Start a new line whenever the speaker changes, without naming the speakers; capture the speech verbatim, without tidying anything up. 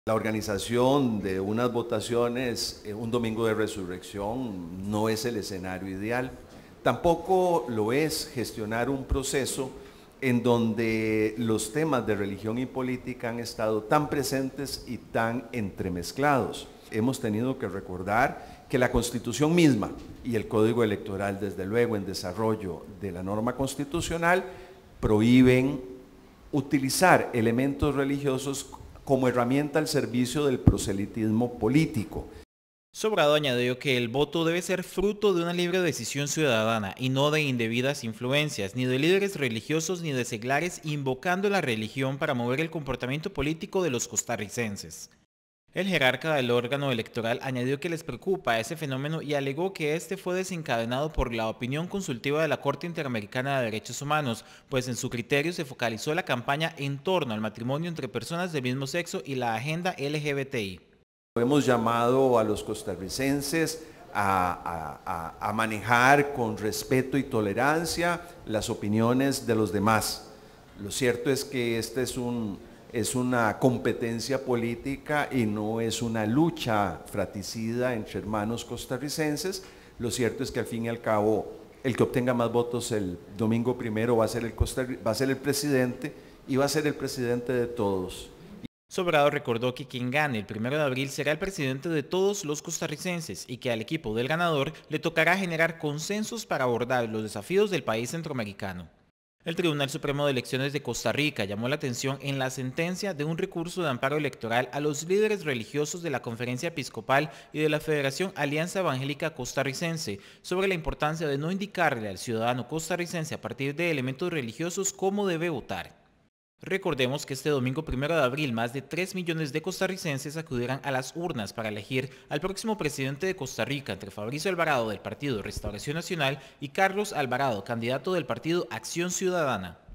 La organización de unas votaciones eh, un domingo de resurrección no es el escenario ideal. Tampoco lo es gestionar un proceso en donde los temas de religión y política han estado tan presentes y tan entremezclados. Hemos tenido que recordar que la Constitución misma y el Código Electoral, desde luego en desarrollo de la norma constitucional, prohíben utilizar elementos religiosos como herramienta al servicio del proselitismo político.
Sobrado añadió que el voto debe ser fruto de una libre decisión ciudadana y no de indebidas influencias, ni de líderes religiosos ni de seglares invocando la religión para mover el comportamiento político de los costarricenses. El jerarca del órgano electoral añadió que les preocupa ese fenómeno y alegó que este fue desencadenado por la opinión consultiva de la Corte Interamericana de Derechos Humanos, pues en su criterio se focalizó la campaña en torno al matrimonio entre personas del mismo sexo y la agenda L G B T I.
Hemos llamado a los costarricenses a, a, a, a manejar con respeto y tolerancia las opiniones de los demás. Lo cierto es que este es un... es una competencia política y no es una lucha fratricida entre hermanos costarricenses. Lo cierto es que al fin y al cabo el que obtenga más votos el domingo primero va a ser el, va a ser el presidente y va a ser el presidente de todos.
Sobrado recordó que quien gane el primero de abril será el presidente de todos los costarricenses y que al equipo del ganador le tocará generar consensos para abordar los desafíos del país centroamericano. El Tribunal Supremo de Elecciones de Costa Rica llamó la atención en la sentencia de un recurso de amparo electoral a los líderes religiosos de la Conferencia Episcopal y de la Federación Alianza Evangélica Costarricense sobre la importancia de no indicarle al ciudadano costarricense a partir de elementos religiosos cómo debe votar. Recordemos que este domingo primero de abril más de tres millones de costarricenses acudirán a las urnas para elegir al próximo presidente de Costa Rica entre Fabricio Alvarado del Partido Restauración Nacional y Carlos Alvarado, candidato del Partido Acción Ciudadana.